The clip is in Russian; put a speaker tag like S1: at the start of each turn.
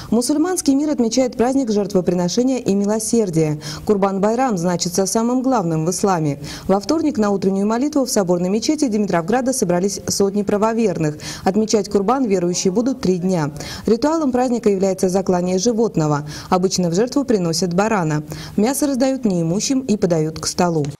S1: Мусульманский мир отмечает праздник жертвоприношения и милосердия. Курбан-байрам значится самым главным в исламе. Во вторник на утреннюю молитву в соборной мечети Димитровграда собрались сотни правоверных. Отмечать Курбан верующие будут 3 дня. Ритуалом праздника является заклание животного. Обычно в жертву приносят барана. Мясо раздают неимущим и подают к столу.